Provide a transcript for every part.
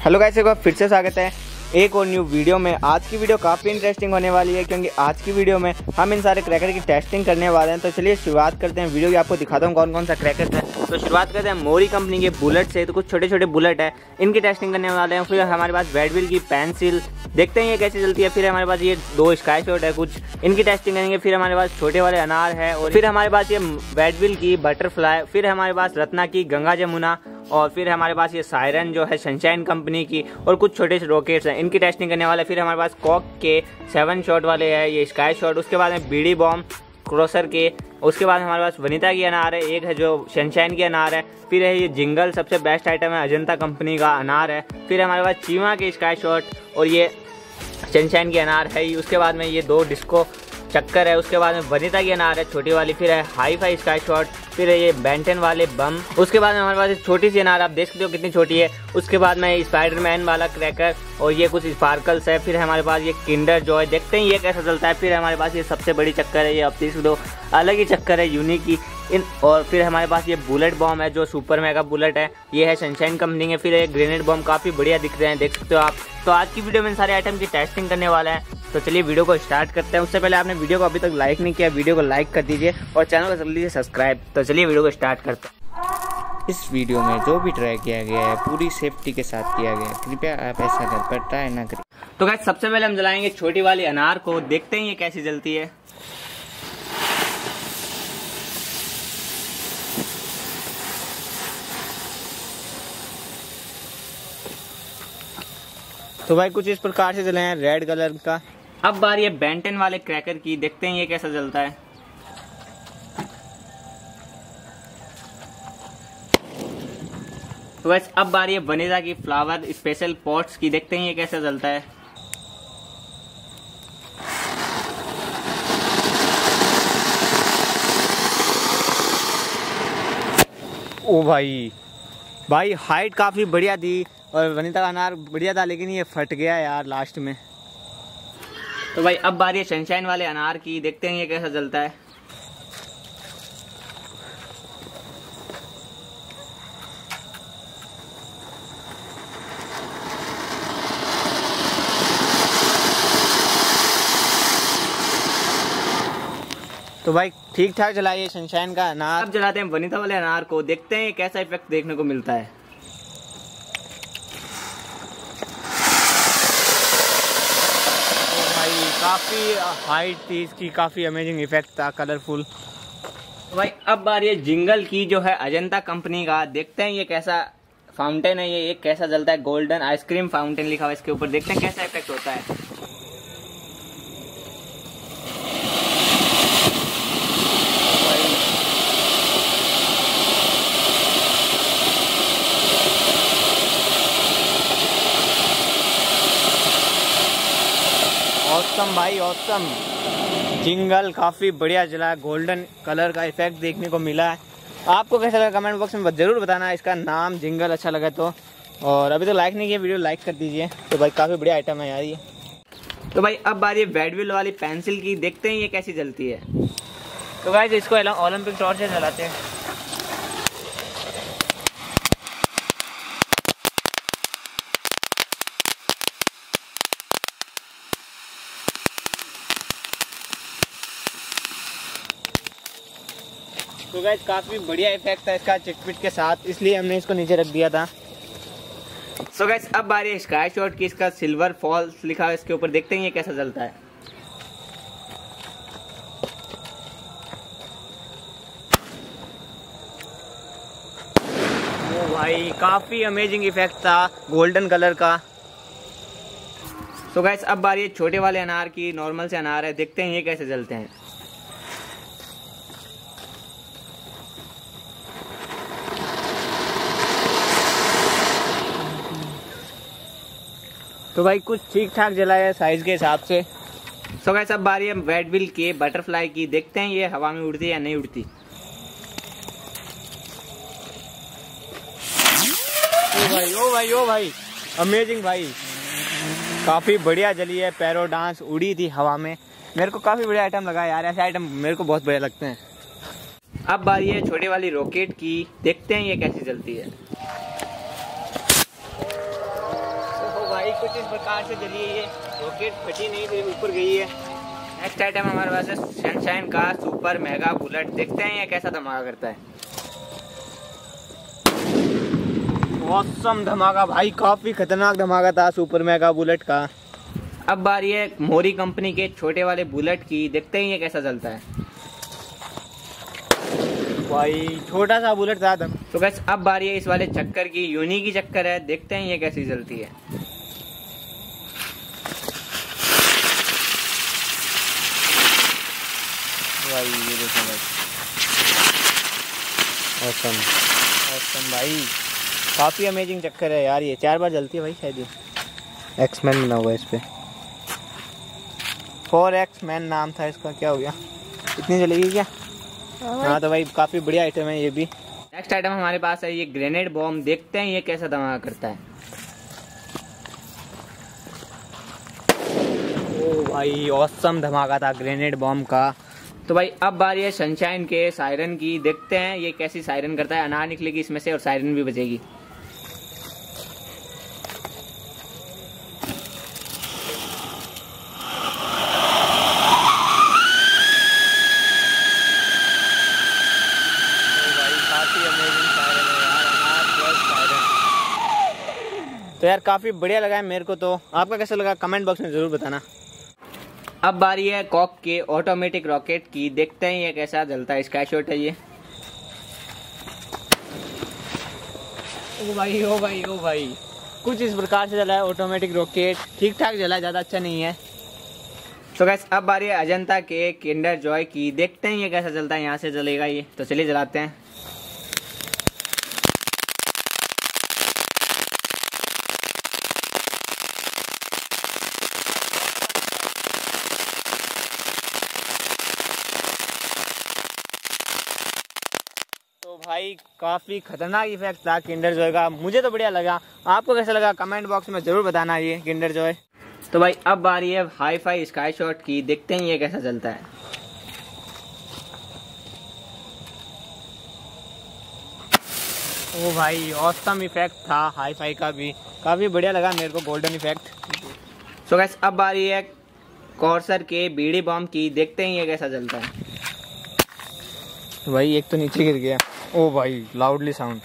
Hello guys, एक बार फिर से स्वागत है एक और न्यू वीडियो में। आज की वीडियो काफ़ी इंटरेस्टिंग होने वाली है क्योंकि आज की वीडियो में हम इन सारे क्रैकर की टेस्टिंग करने वाले हैं। तो चलिए शुरुआत करते हैं वीडियो की। आपको दिखाता हूँ कौन कौन सा क्रैकर है। तो शुरुआत करते हैं मोरी कंपनी के बुलेट से। तो कुछ छोटे छोटे बुलेट है, इनकी टेस्टिंग करने वाले हैं। फिर हमारे पास बैडविल की पेंसिल, देखते हैं ये कैसे चलती है। फिर हमारे पास ये 2 स्काई शॉट है, कुछ इनकी टेस्टिंग करेंगे। फिर हमारे पास छोटे वाले अनार है, और फिर हमारे पास ये बैडविल की बटरफ्लाई। फिर हमारे पास रत्ना की गंगा जमुना, और फिर हमारे पास ये सायरन जो है सनशाइन कंपनी की, और कुछ छोटे से रॉकेट्स हैं, इनकी टेस्टिंग करने वाले। फिर हमारे पास कॉक के 7 शॉट वाले हैं, ये स्काई शॉट। उसके बाद में बीडी बॉम्ब क्रॉसर के। उसके बाद हमारे पास वनीता की अनार है, एक है जो सनशाइन की अनार है। फिर है ये जिंगल, सबसे बेस्ट आइटम है, अजंता कंपनी का अनार है। फिर हमारे पास चीमा के स्काई शॉट, और ये सनशाइन की अनार है। उसके बाद में ये 2 डिस्को चक्कर है। उसके बाद में वनीता की अनार है छोटी वाली। फिर है हाई फाई स्काई शॉट। फिर है ये बेंटन वाले बम। उसके बाद में हमारे पास एक छोटी सी अनार, आप देख सकते हो कितनी छोटी है। उसके बाद में स्पाइडरमैन वाला क्रैकर, और ये कुछ स्पार्कल्स है। फिर हमारे पास ये किंडर जॉय, देखते हैं ये कैसा चलता है। फिर हमारे पास ये सबसे बड़ी चक्कर है, ये आप देख सकते हो अलग ही चक्कर है, यूनिक की इन। और फिर हमारे पास ये बुलेट बॉम्ब है जो सुपर मेगा बुलेट है, ये है सनशाइन कंपनी है। फिर ये ग्रेनेड बॉम्ब काफ़ी बढ़िया दिख रहे हैं, देख सकते हो आप। तो आज की वीडियो में इन सारे आइटम की टेस्टिंग करने वाला है। तो चलिए वीडियो को स्टार्ट करते हैं। उससे पहले आपने वीडियो को अभी तक लाइक नहीं किया, वीडियो को लाइक कर दीजिए और चैनल को जल्दी से सब्सक्राइब। तो चलिए वीडियो को स्टार्ट करते हैं। इस वीडियो में जो भी ट्राई किया गया है पूरी सेफ्टी के साथ किया गया है, कृपया आप ऐसा घर पर ट्राई ना करें। तो गाइस सबसे पहले हम जलाएंगे छोटी वाली अनार को, देखते हैं ये कैसी जलती है। तो भाई कुछ इस प्रकार से जले हैं, रेड कलर का। अब बारी है बेंटन वाले क्रैकर की, देखते हैं ये कैसा जलता है। तो बस अब बारी है वनीता की फ्लावर स्पेशल पॉट्स की, देखते हैं ये कैसा जलता है। ओ भाई हाइट काफी बढ़िया थी और वनीता का अनार बढ़िया था, लेकिन ये फट गया यार लास्ट में। तो भाई अब बारी है सनशाइन वाले अनार की, देखते हैं ये कैसा जलता है। तो भाई ठीक ठाक जलाइए सनशाइन का अनार। अब जलाते हैं वनीता वाले अनार को, देखते हैं कैसा इफेक्ट देखने को मिलता है। काफ़ी हाइट थी इसकी, काफ़ी अमेजिंग इफेक्ट था, कलरफुल। तो भाई अब बारी है जिंगल की जो है अजंता कंपनी का, देखते हैं ये कैसा फाउंटेन है, ये कैसा जलता है। गोल्डन आइसक्रीम फाउंटेन लिखा हुआ है इसके ऊपर, देखते हैं कैसा इफेक्ट होता है। ऑसम भाई ऑसम, जिंगल काफ़ी बढ़िया जला, गोल्डन कलर का इफेक्ट देखने को मिला है। आपको कैसा लगा कमेंट बॉक्स में ज़रूर बताना, इसका नाम जिंगल अच्छा लगा तो। और अभी तो लाइक नहीं किया, वीडियो लाइक कर दीजिए। तो भाई काफ़ी बढ़िया आइटम है यार ये। तो भाई अब बारी है बैडविल वाली पेंसिल की, देखते हैं ये कैसी जलती है। तो भाई इसको ओलंपिक टॉर्च से जलाते हैं। तो गाइस काफ़ी बढ़िया इफेक्ट था इसका चिटपिट के साथ, इसलिए हमने इसको नीचे रख दिया था। सो गाइस अब बारी है स्काई शॉट की, इसका सिल्वर फॉल्स लिखा है इसके ऊपर, देखते हैं ये कैसा जलता है। ओ भाई काफ़ी अमेजिंग इफेक्ट था, गोल्डन कलर का। सो गाइस अब बारी है छोटे वाले अनार की, नॉर्मल से अनार है, देखते हैं ये कैसे जलते हैं। तो भाई कुछ ठीक ठाक जला है साइज के हिसाब से। सो गाइस अब बारी है बैडविल के बटरफ्लाई की, देखते हैं ये हवा में उड़ती है या नहीं उड़ती। ओ भाई अमेजिंग भाई, काफ़ी बढ़िया जली है, पैरो डांस उड़ी थी हवा में। मेरे को काफ़ी बढ़िया आइटम लगा यार, ऐसे आइटम मेरे को बहुत बढ़िया लगते हैं। अब बारी है छोटी वाली रॉकेट की, देखते हैं ये कैसी जलती है। कुछ इस प्रकार से जली है, ये रॉकेट फटी नहीं, फिर ऊपर गई है। नेक्स्ट आइटम हमारे पास है सनशाइन का सुपर मेगा बुलेट। देखते हैं ये कैसा धमाका करता है। ऑसम धमाका भाई, काफी खतरनाक धमाका था सुपर मेगा बुलेट का। अब बारी है मोरी कंपनी के छोटे वाले बुलेट की। देखते हैं ये कैसा चलता है। भाई छोटा सा बुलेट था। तो बस अब बारी है इस वाले चक्कर की, यूनी की चक्कर है। देखते हैं ये कैसी चलती है। भाई ये देखो ऑसम ऑसम भाई, काफी अमेजिंग चक्कर है यार। ये 4 बार जलती है भाई, शायद ये एक्समैन बना हुआ है इस पे। 4X मैन नाम था इसका। क्या हो गया, इतनी जलेगी क्या? हाँ तो भाई काफी बढ़िया आइटम है ये भी। नेक्स्ट आइटम हमारे पास है ये ग्रेनेड बॉम्ब। देखते हैं ये कैसा धमाका करता है। ओ भाई ऑसम धमाका था ग्रेनेड बॉम्ब का। तो भाई अब बारी है सनशाइन के सायरन की। देखते हैं ये कैसी सायरन करता है। अनार निकलेगी इसमें से और सायरन भी बजेगी। तो यार काफ़ी बढ़िया लगा है मेरे को। तो आपका कैसा लगा कमेंट बॉक्स में ज़रूर बताना। अब बारी है कॉक के ऑटोमेटिक रॉकेट की। देखते हैं ये कैसा जलता है। स्काई शॉट है ये। ओ भाई ओ भाई ओ भाई, कुछ इस प्रकार से जला है ऑटोमेटिक रॉकेट। ठीक ठाक जला है, ज़्यादा अच्छा नहीं है। तो गाइस अब बारी है अजंता के किंडर जॉय की। देखते हैं ये कैसा चलता है। यहाँ से जलेगा ये, तो चलिए जलाते हैं। तो भाई काफ़ी खतरनाक इफेक्ट था किंडर जॉय का। मुझे तो बढ़िया लगा। आपको कैसा लगा कमेंट बॉक्स में ज़रूर बताना ये किंडर जॉय। तो भाई अब बारी है हाई फाई स्काई शॉट की। देखते हैं ये कैसा चलता है। ओ भाई ऑसम इफेक्ट था हाई फाई का भी, काफ़ी बढ़िया लगा मेरे को गोल्डन इफेक्ट। सो गाइस अब बारी है कॉर्सर के बीड़ी बॉम्ब की। देखते हैं ये कैसा चलता है। भाई एक तो नीचे गिर गया। ओ भाई लाउडली साउंड।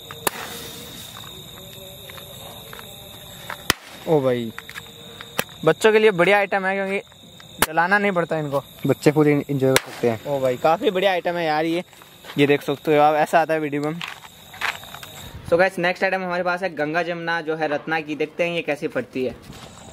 ओ भाई बच्चों के लिए बढ़िया आइटम है, क्योंकि जलाना नहीं पड़ता इनको, बच्चे पूरी इंजॉय कर सकते हैं। ओ भाई काफ़ी बढ़िया आइटम है यार ये देख सकते हो आप, ऐसा आता है वीडियो में। सो गाइस नेक्स्ट आइटम हमारे पास है गंगा जमुना जो है रत्ना की। देखते हैं ये कैसी फटती है।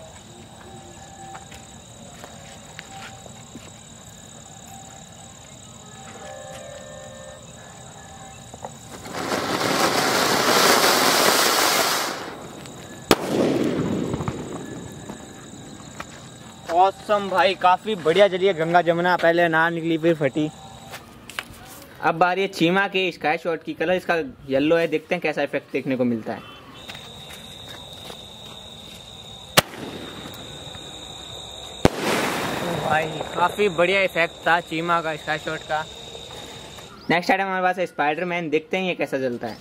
ऑसम भाई, काफ़ी बढ़िया जली है गंगा जमुना। पहले अनार निकली फिर फटी। अब बारी है चीमा के स्काई शॉट की। कलर इसका येलो है। देखते हैं कैसा इफेक्ट देखने को मिलता है। भाई काफ़ी बढ़िया इफेक्ट था चीमा का स्काई शॉट का। नेक्स्ट आइटम हमारे पास है स्पाइडरमैन। देखते हैं ये कैसा जलता है।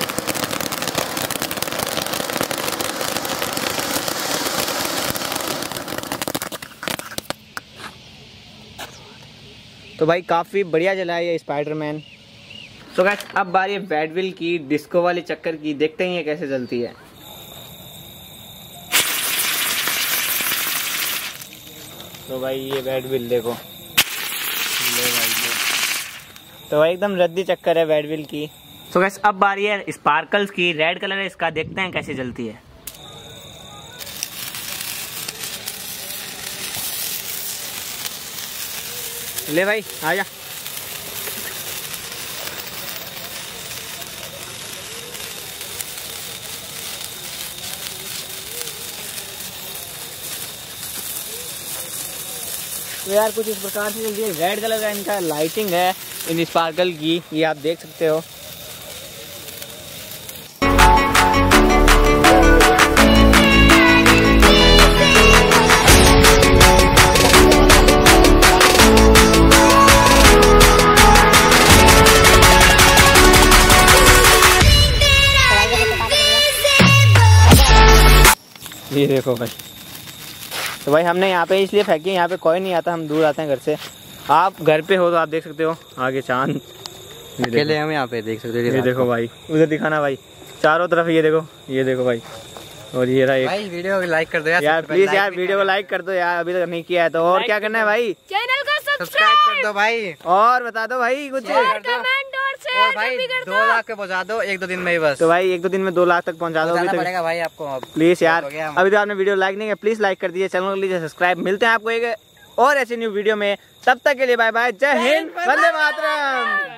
तो भाई काफ़ी बढ़िया जला है ये स्पाइडरमैन। तो गाइस अब बारी है बैडविल की डिस्को वाली चक्कर की। देखते हैं ये कैसे जलती है। तो भाई ये बैडविल देखो, ले भाई ले। तो भाई एकदम रद्दी चक्कर है बैडविल की। तो गाइस अब बारी है स्पार्कल्स की। रेड कलर है इसका। देखते हैं कैसे जलती है। ले भाई आजा। तो यार कुछ इस प्रकार से जल्दी रेड कलर का इनका लाइटिंग है इन स्पार्कल की, ये आप देख सकते हो। ये देखो भाई। तो भाई हमने यहाँ पे इसलिए फेंकी, यहाँ पे कोई नहीं आता, हम दूर आते हैं घर से। आप घर पे हो तो आप देख सकते हो आगे चांद, अकेले हम यहाँ पे देख सकते हो। ये देखो भाई, उधर दिखाना भाई चारों तरफ, ये देखो भाई। और ये रहा एक भाई, वीडियो को लाइक कर दो यार प्लीज यार, वीडियो को लाइक कर दो यार, अभी तक नहीं किया है तो। और क्या करना है भाई? चैनल को सब्सक्राइब कर दो भाई, और बता दो भाई कुछ। कमेंट और शेयर और भाई 2 लाख पे पहुंचा दो 1-2 दिन में ही बस। तो भाई 1-2 दिन में 2 लाख तक पहुंचा दो। अभी तक पड़ेगा भाई आपको अब। प्लीज यार, हो गया। अभी तो आपने वीडियो लाइक नहीं किया, प्लीज लाइक कर दीजिए, चैनल को लीजिए सब्सक्राइब। मिलते हैं आपको एक और ऐसी न्यू वीडियो में, तब तक के लिए बाय बाय, जय हिंद, वंदे मातरम।